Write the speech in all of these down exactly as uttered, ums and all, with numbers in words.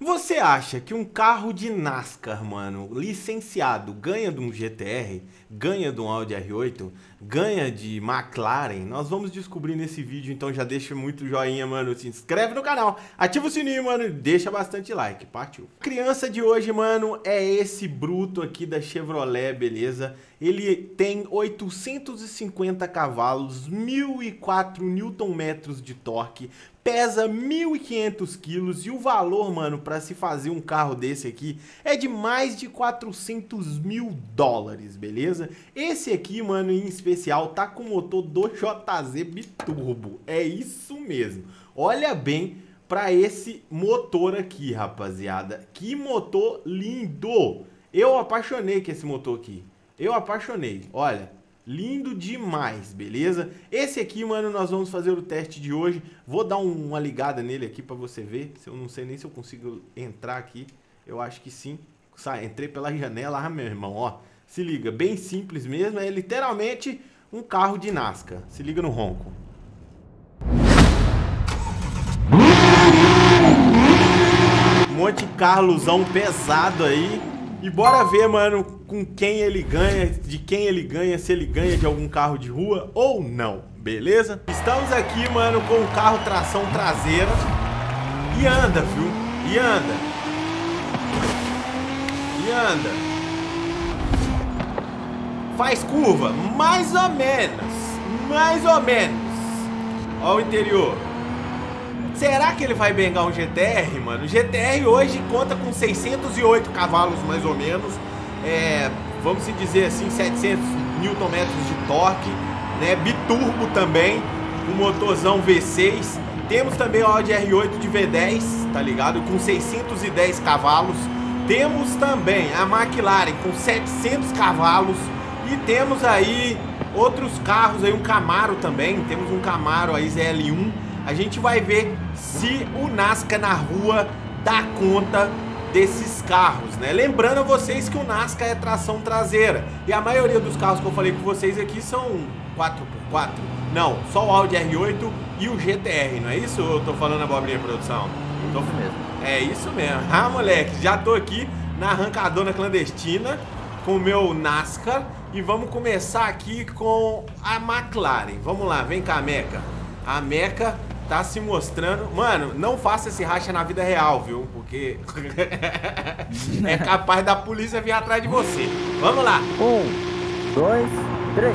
Você acha que um carro de NASCAR, mano, licenciado, ganha de um G T R, ganha de um Audi R oito, ganha de McLaren? Nós vamos descobrir nesse vídeo, então já deixa muito joinha, mano, se inscreve no canal, ativa o sininho, mano, e deixa bastante like, partiu. A criança de hoje, mano, é esse bruto aqui da Chevrolet, beleza? Ele tem oitocentos e cinquenta cavalos, mil e quatro newton-metros de torque, pesa mil e quinhentos quilos e o valor, mano, para se fazer um carro desse aqui é de mais de quatrocentos mil dólares, beleza? Esse aqui, mano, em especial, tá com motor do J Z biturbo, é isso mesmo. Olha bem para esse motor aqui, rapaziada, que motor lindo! Eu apaixonei com esse motor aqui, eu apaixonei, olha. Lindo demais, beleza? Esse aqui, mano, nós vamos fazer o teste de hoje. Vou dar um, uma ligada nele aqui pra você ver. Eu não sei nem se eu consigo entrar aqui. Eu acho que sim. Sai, entrei pela janela, ah, meu irmão, ó. Se liga, bem simples mesmo. É literalmente um carro de NASCAR. Se liga no ronco. Monte Carlosão pesado aí. E bora ver, mano, com quem ele ganha, de quem ele ganha, se ele ganha de algum carro de rua ou não, beleza? Estamos aqui, mano, com o carro tração traseira. E anda, viu? E anda. E anda. Faz curva, mais ou menos. Mais ou menos. Ó o interior. Será que ele vai bengar um G T R, mano? O G T R hoje conta com seiscentos e oito cavalos, mais ou menos. É, vamos se dizer assim, setecentos newton-metros de torque, né? Biturbo também, um motorzão V seis. Temos também o Audi R oito de V dez, tá ligado? Com seiscentos e dez cavalos. Temos também a McLaren com setecentos cavalos. E temos aí outros carros, aí um Camaro também. Temos um Camaro aí Z L um. A gente vai ver se o NASCAR na rua dá conta desses carros, né? Lembrando a vocês que o NASCAR é tração traseira. E a maioria dos carros que eu falei com vocês aqui são quatro por quatro. Não, só o Audi R oito e o G T R, não é isso? Ou eu tô falando abobrinha, produção? Tô... Isso mesmo. É isso mesmo. Ah, moleque, já tô aqui na arrancadona clandestina com o meu NASCAR. E vamos começar aqui com a McLaren. Vamos lá, vem cá, Meca. A Meca tá se mostrando... Mano, não faça esse racha na vida real, viu? Porque é capaz da polícia vir atrás de você. Vamos lá. Um, dois, três.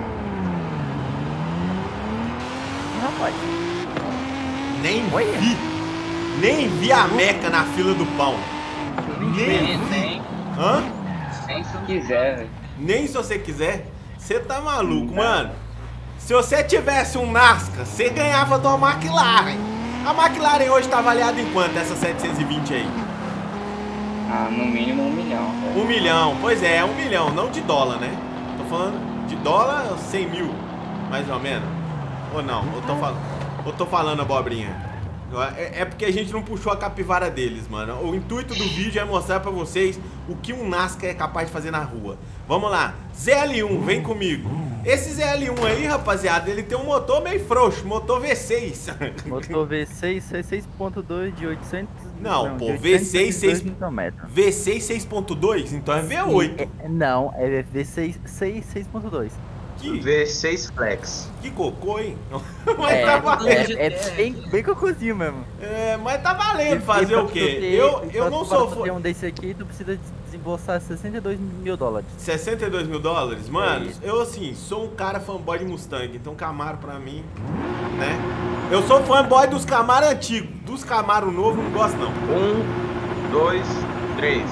Rapaz. Nem Oi? vi. Nem vi a Meca na fila do pão. Nem vi. Nem, Hã? nem se quiser, velho. Nem se você quiser. Você tá maluco, mano. Se você tivesse um NASCAR, você ganhava de uma McLaren. A McLaren hoje tá avaliada em quanto, essa setecentos e vinte aí? Ah, no mínimo um milhão, velho. Um milhão, pois é, um milhão, não de dólar, né? Tô falando de dólar, cem mil, mais ou menos. Ou não, eu tô, fal... eu tô falando abobrinha. É, é porque a gente não puxou a capivara deles, mano. O intuito do vídeo é mostrar pra vocês o que um NASCAR é capaz de fazer na rua. Vamos lá, Z L um, vem comigo. Esse Z L um aí, rapaziada, ele tem um motor meio frouxo, motor V seis. Motor V seis, seis ponto dois de oitocentos... Não, não pô, de V seis, seis... newton-metros. V seis seis ponto dois, então é V oito. É, não, é V seis, seis ponto dois. Que, V seis Flex. que cocô, hein? Mas É, tá valendo. é, é bem, bem cocôzinho mesmo. É, mas tá valendo E- fazer e pra o tu quê? ter- Eu, e eu pra não tu- sou pra tu ter fã. um desse aqui, tu precisa desembolsar sessenta e dois mil dólares. sessenta e dois mil dólares? Mano, É isso. eu assim, sou um cara fanboy de Mustang, então Camaro pra mim, né? Eu sou fanboy dos Camaro antigos, dos Camaro novo não gosto não. Um, dois, três.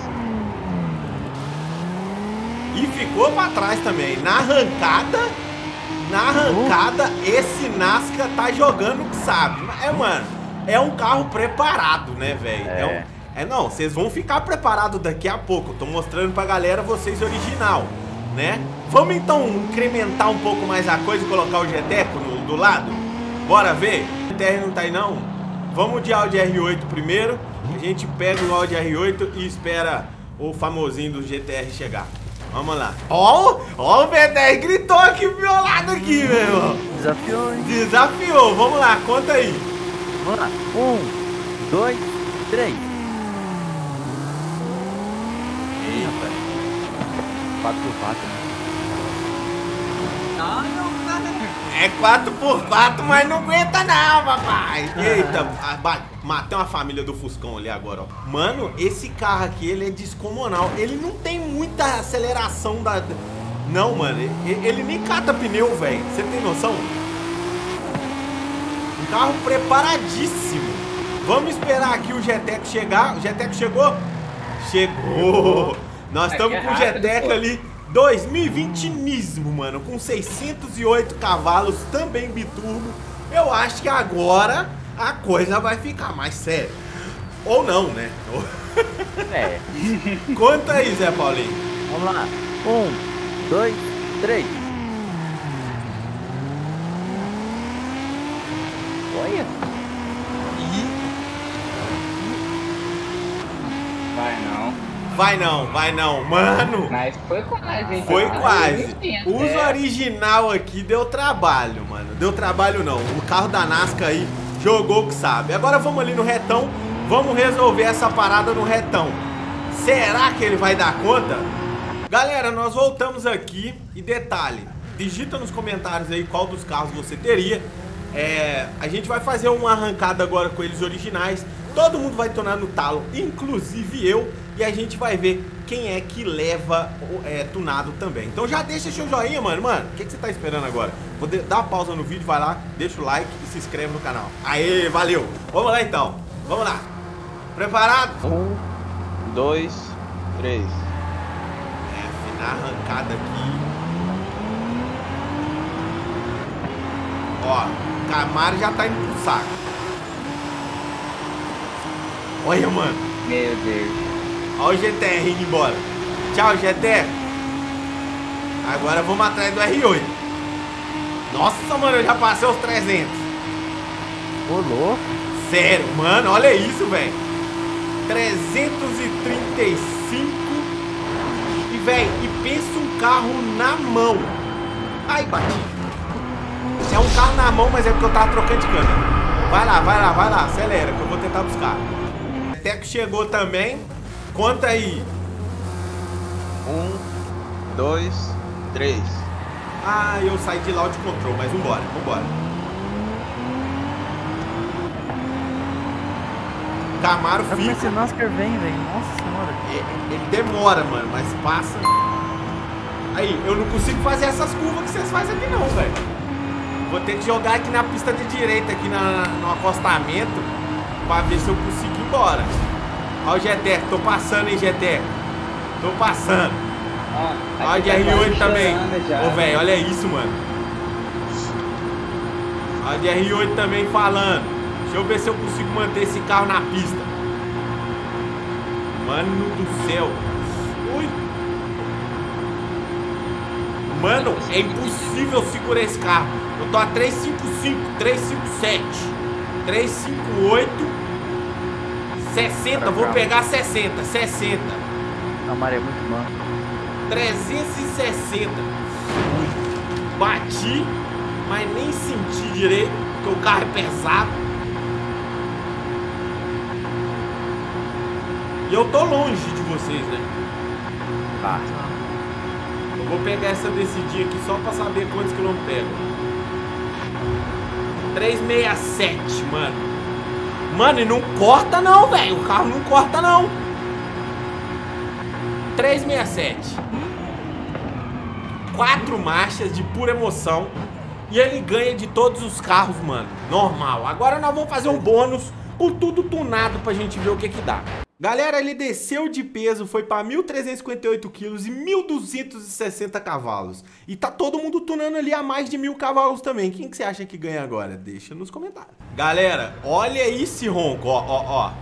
E ficou pra trás também. Na arrancada, na arrancada, esse NASCAR tá jogando o que sabe. É, mano, é um carro preparado, né, velho? É. É. Um, é, não, vocês vão ficar preparados daqui a pouco. Eu tô mostrando pra galera vocês original, né? Vamos então incrementar um pouco mais a coisa e colocar o G-Teco no- do lado? Bora ver? O G T R não tá aí não? Vamos de Audi R oito primeiro. A gente pega o Audi R oito e espera o famosinho do G T R chegar. Vamos lá. Ó, ó, o V dez gritou aqui pro meu lado aqui, meu irmão. Desafiou, hein? Desafiou. Vamos lá, conta aí. Vamos lá. Um, dois, três. quatro por quatro, né? Ah, não, cara. É quatro por quatro, mas não aguenta não, papai. Eita, matei uma família do Fuscão ali agora, ó. Mano, esse carro aqui, ele é descomunal. Ele não tem muita aceleração da... Não, mano, ele, ele nem cata pneu, velho. Você tem noção? Um carro preparadíssimo. Vamos esperar aqui o G-Tech chegar. O G-Tech chegou? Chegou. Nós estamos com o G-Tech ali. dois mil e vinte Nismo, mano, com seiscentos e oito cavalos, também biturbo. Eu acho que agora a coisa vai ficar mais séria. Ou não, né? É. Conta aí, Zé Paulinho. Vamos lá. Um, dois, três. Olha. Vai não. Vai não, vai não, mano. Mas foi quase, hein? Foi quase. resistência, Os é. original aqui deu trabalho, mano. Deu trabalho não. O carro da NASCAR aí jogou o que sabe. Agora vamos ali no retão. Vamos resolver essa parada no retão. Será que ele vai dar conta? Galera, nós voltamos aqui. E detalhe, digita nos comentários aí qual dos carros você teria. É, a gente vai fazer uma arrancada agora com eles originais. Todo mundo vai tornar no talo, inclusive eu. E a gente vai ver quem é que leva é, tunado também. Então já deixa seu joinha, mano. Mano, o que, que você tá esperando agora? Vou dar uma pausa no vídeo, vai lá, deixa o like e se inscreve no canal. Aê, valeu! Vamos lá então, vamos lá. Preparado? Um, dois, três. É, afinar a arrancada aqui. Ó, o Camaro já tá indo pro saco. Olha, mano. Meu Deus. Olha o G T R indo embora. Tchau, G T R. Agora vamos atrás do R oito. Nossa, mano, eu já passei os trezentos. Ô, louco. Sério, mano, olha isso, velho. trezentos e trinta e cinco. E, velho, e pensa um carro na mão. Ai, bati. É um carro na mão, mas é porque eu tava trocando de câmera. Vai lá, vai lá, vai lá. Acelera, que eu vou tentar buscar. Até que chegou também. Conta aí. Um, dois, três. Ah, eu saí de lá de control, mas vambora, vambora. Camaro Como fica. esse NASCAR vem, velho? Nossa senhora. Ele, ele demora, mano, mas passa. Aí, eu não consigo fazer essas curvas que vocês fazem aqui não, velho. Vou ter que jogar aqui na pista de direita, aqui na, no acostamento, pra ver se eu consigo ir embora. Olha o G T R, tô passando, hein, G T R. Tô passando. Ó, Olha o aqui de tá R oito quase também. chorando já. Ô, velho, olha isso, mano. Olha o de R oito também falando. Deixa eu ver se eu consigo manter esse carro na pista. Mano do céu. Ui. Mano, é impossível segurar esse carro. Eu tô a trezentos e cinquenta e cinco, trezentos e cinquenta e sete, trezentos e cinquenta e oito, sessenta, vou pegar sessenta, sessenta. A maré é muito manca. trezentos e sessenta. Bati, mas nem senti direito, porque o carro é pesado. E eu tô longe de vocês, né? Tá. Eu vou pegar essa descidinha aqui só pra saber quantos quilômetros pega. trezentos e sessenta e sete, mano. Mano, e não corta não, velho. O carro não corta não. trezentos e sessenta e sete. Quatro marchas de pura emoção. E ele ganha de todos os carros, mano. Normal. Agora nós vamos fazer um bônus com tudo tunado pra gente ver o que que dá. Galera, ele desceu de peso, foi para mil trezentos e cinquenta e oito quilos e mil duzentos e sessenta cavalos. E tá todo mundo tunando ali a mais de mil cavalos também. Quem que você acha que ganha agora? Deixa nos comentários. Galera, olha esse ronco, ó, ó, ó.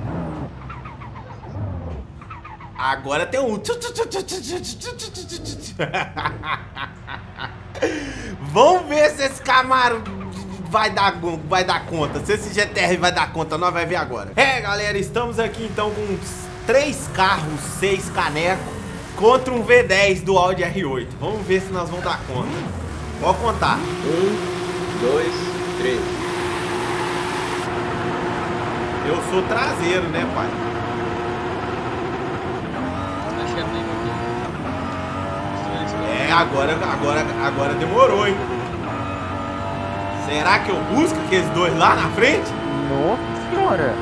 Agora tem um... Vamos ver se esse Camaro vai dar, vai dar conta. Se esse G T R vai dar conta, nós vamos ver agora. É, galera, estamos aqui então com três carros, seis canecos contra um V dez do Audi R oito. Vamos ver se nós vamos dar conta. Pode contar. Um, dois, três. Eu sou traseiro, né, pai? Acho que é bem aqui. agora, agora, agora demorou, hein? Será que eu busco aqueles dois lá na frente? Nossa senhora.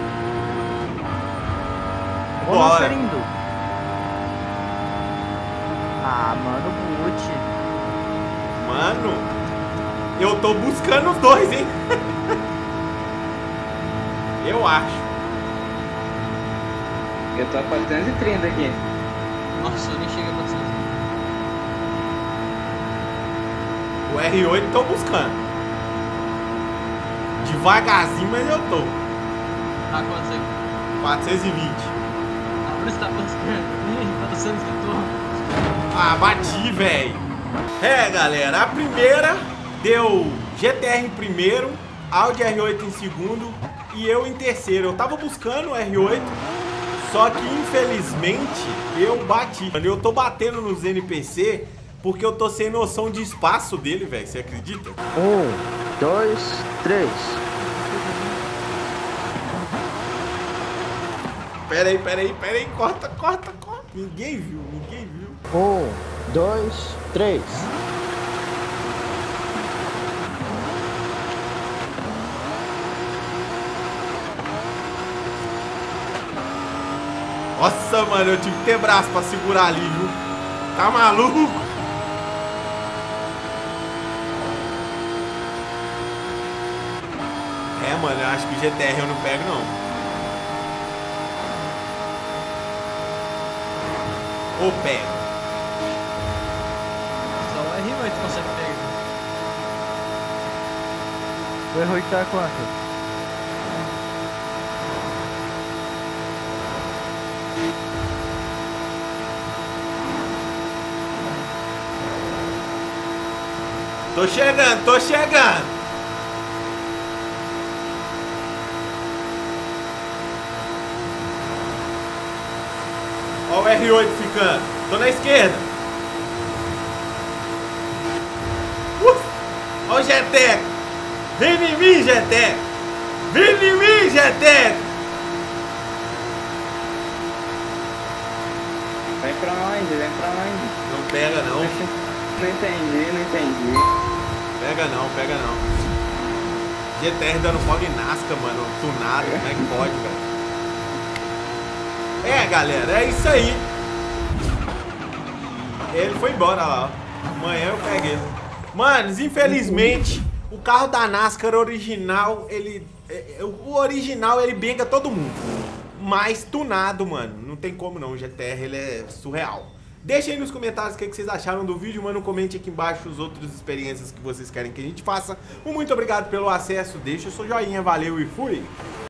Ô, Bora. Marcelindo. Ah, mano, boot. Mano, eu tô buscando os dois, hein? Eu acho. Eu tô a quatrocentos e trinta aqui. Nossa, eu nem cheguei a quatrocentos. O R oito tô buscando. Devagarzinho, mas eu tô. Ah, quantos aí? quatrocentos e vinte. Ah, por isso tá buscando. quatrocentos que eu tô. Ah, bati, velho. É, galera, a primeira deu G T R em primeiro, Audi R oito em segundo e eu em terceiro. Eu tava buscando o R oito, só que infelizmente eu bati. Eu tô batendo nos N P C porque eu tô sem noção de espaço dele, velho. Você acredita? Um, dois, três. Pera aí, pera aí, pera aí. Corta, corta, corta. Ninguém viu, ninguém viu. Um, dois, três. Nossa, mano, eu tive que ter braço pra segurar ali, viu? Tá maluco? É, mano, eu acho que o G T R eu não pego, não. Ou pego? Só o R oito consegue pegar. O R oito tá quanto? Tô chegando, tô chegando. Ó o R oito ficando. Tô na esquerda. Uh! Ó o G T E. Vem em mim, G T E. Vem em mim, G T E. Vem pra onde? Vem pra onde? Não pega não. Não entendi, não entendi. Pega não, pega não. G T R dando pau em Nascar, mano. Tunado, como é que pode, velho? É, galera, é isso aí. Ele foi embora lá, ó. Amanhã eu pego ele. Manos, infelizmente, o carro da NASCAR original, ele... O original, ele benga todo mundo. Mas tunado, mano. Não tem como não. O G T R, ele é surreal. Deixa aí nos comentários o que vocês acharam do vídeo, mano. Comente aqui embaixo as outras experiências que vocês querem que a gente faça. Um muito obrigado pelo acesso. Deixa o seu joinha. Valeu e fui!